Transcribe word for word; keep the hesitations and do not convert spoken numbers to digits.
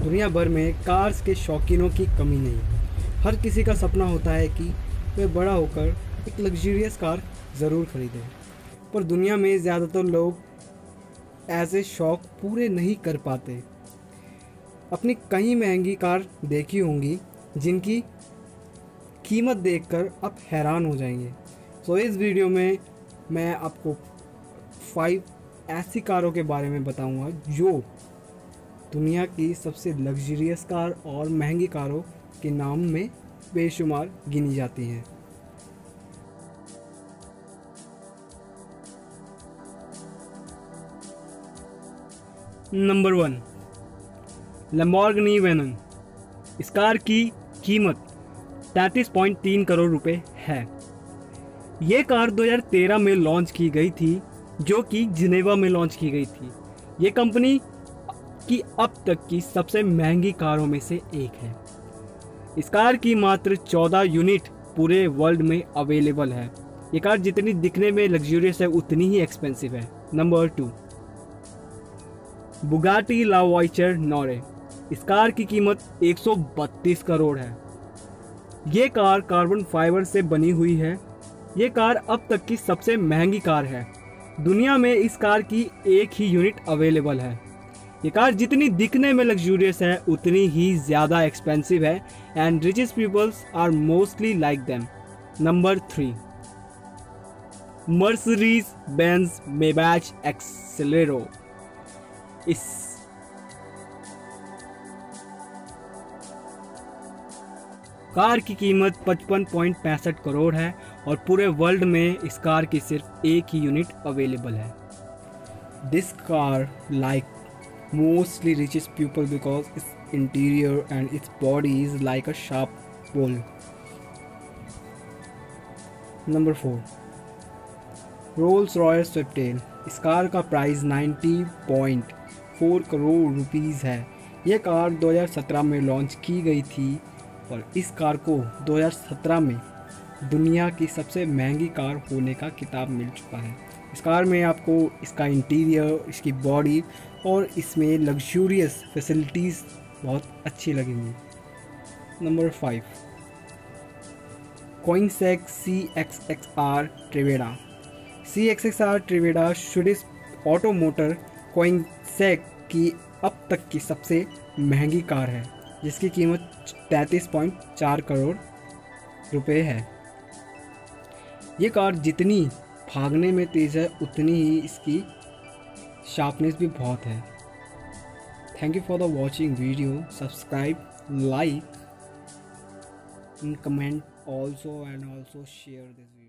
दुनिया भर में कार्स के शौकीनों की कमी नहीं है। हर किसी का सपना होता है कि वह बड़ा होकर एक लग्जरियस कार ज़रूर खरीदे, पर दुनिया में ज़्यादातर लोग ऐसे शौक पूरे नहीं कर पाते। अपनी कई महंगी कार देखी होंगी जिनकी कीमत देखकर आप हैरान हो जाएंगे। सो इस वीडियो में मैं आपको फाइव ऐसी कारों के बारे में बताऊंगा जो दुनिया की सबसे लग्जरियस कार और महंगी कारों के नाम में बेशुमार गिनी जाती हैं। Number one, Lamborghini Veneno. इस कार की कीमत तैंतीस पॉइंट तीन करोड़ रुपए है। ये कार दो हज़ार तेरह में लॉन्च की गई थी, जो कि जिनेवा में लॉन्च की गई थी। ये कंपनी की अब तक की सबसे महंगी कारों में से एक है। इस कार की मात्र चौदह यूनिट पूरे वर्ल्ड में अवेलेबल है। ये कार जितनी दिखने में लग्जरियस है उतनी ही एक्सपेंसिव है। Number two, Bugatti La Voiture Noire. इस कार की कीमत एक सौ बत्तीस करोड़ है। ये कार कार्बन फाइबर से बनी हुई है। ये कार अब तक की सबसे महंगी कार है। दुनिया में इस कार की एक ही यूनिट अवेलेबल है। ये कार जितनी दिखने में लग्जूरियस है उतनी ही ज़्यादा एक्सपेंसिव है and richest peoples are mostly like them. Number three, Mercedes Benz Maybach Exelero. इस कार की कीमत पचपन पॉइंट पैंसठ करोड़ है और पूरे वर्ल्ड में इस कार की सिर्फ एक ही यूनिट अवेलेबल है। This car like mostly richest people because its interior and its body is like a sharp pole. Number four, Rolls Royce Swiftail। इस कार का प्राइस नब्बे पॉइंट चार करोड़ रुपीस है। यह कार दो हज़ार सत्रह में लॉन्च की गई थी और इस कार को दो हज़ार सत्रह में दुनिया की सबसे महंगी कार होने का खिताब मिल चुका है। इस कार में आपको इसका इंटीरियर, इसकी बॉडी और इसमें लग्जूरियस फैसिलिटीज़ बहुत अच्छी लगेंगी। Number five, Koenigsegg C X X R Trevita. C X X R Trevita Swedish auto motor Koenigsegg की अब तक की सबसे महंगी कार है, जिसकी कीमत तैंतीस पॉइंट चार करोड़ रुपए है। ये कार जितनी भागने में तेज़ है उतनी ही इसकी शार्पनेस भी बहुत है। Thank you for the watching video. Subscribe, like and comment also and also share this video.